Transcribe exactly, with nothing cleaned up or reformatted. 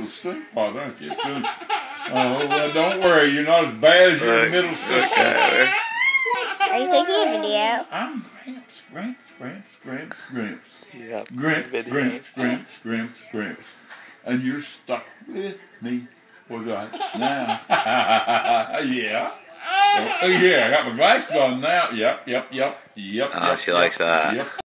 middle street part, aren't you? Oh, well, don't worry. You're not as bad as your middle sister. Are you taking a video? I'm Gramps, Gramps, Gramps, Gramps, Gramps. Yep. Gramps, Videos. Gramps, Gramps, Gramps, Gramps. And you're stuck with me for right now. Yeah. Oh, yeah, I got my glasses on now. Yep, yep, yep, yep. Oh, yep, she yep, likes that. Yep.